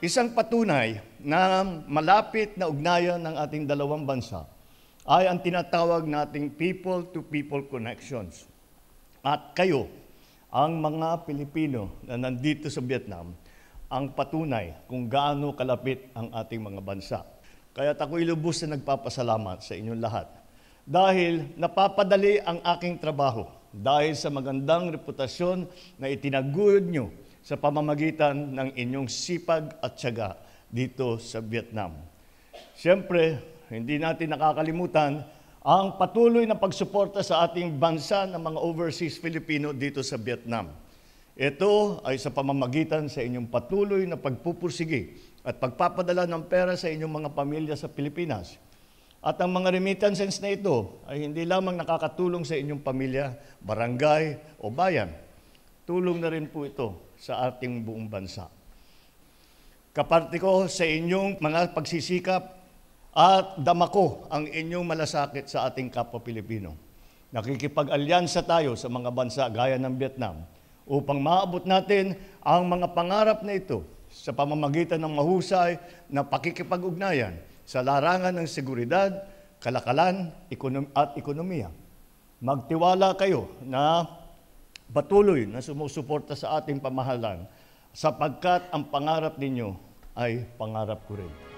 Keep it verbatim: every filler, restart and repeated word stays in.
Isang patunay na malapit na ugnayan ng ating dalawang bansa ay ang tinatawag nating people-to-people connections. At kayo, ang mga Pilipino na nandito sa Vietnam, ang patunay kung gaano kalapit ang ating mga bansa. Kaya ako'y lubos na nagpapasalamat sa inyong lahat dahil napapadali ang aking trabaho dahil sa magandang reputasyon na itinaguyod nyo sa pamamagitan ng inyong sipag at tiyaga dito sa Vietnam. Siyempre, hindi natin nakakalimutan ang patuloy na pagsuporta sa ating bansa ng mga overseas Filipino dito sa Vietnam. Ito ay sa pamamagitan sa inyong patuloy na pagpupursige at pagpapadala ng pera sa inyong mga pamilya sa Pilipinas. At ang mga remittances na ito ay hindi lamang nakakatulong sa inyong pamilya, barangay o bayan. Tulong na rin po ito sa ating buong bansa. Kaparte ko sa inyong mga pagsisikap at dama ko ang inyong malasakit sa ating kapwa Pilipino. Nakikipag-alyansa tayo sa mga bansa gaya ng Vietnam upang maabot natin ang mga pangarap na ito sa pamamagitan ng mahusay na pakikipag-ugnayan sa larangan ng seguridad, kalakalan at ekonomiya. Magtiwala kayo na patuloy na sumusuporta sa ating pamahalaan sapagkat ang pangarap ninyo ay pangarap ko rin.